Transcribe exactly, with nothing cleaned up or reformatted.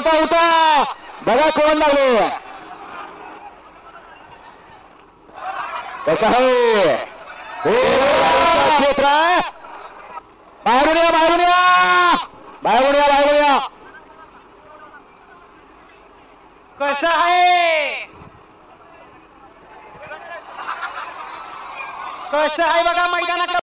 होता होता बघा कोण लागले कसं आहे क्षेत्र बाहेरून या बाहेरून या बाहेरून या बाहेरून या कसं आहे कसं आहे बघा मैदानात